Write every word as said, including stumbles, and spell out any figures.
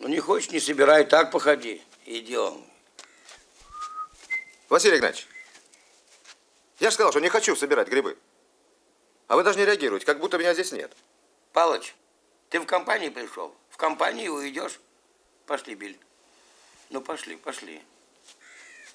Ну не хочешь, не собирай, так походи. Идем. Василий Игнатьевич, я же сказал, что не хочу собирать грибы. А вы даже не реагируете, как будто меня здесь нет. Палыч, ты в компании пришел? В компании уйдешь? Пошли, Биль. Ну пошли, пошли.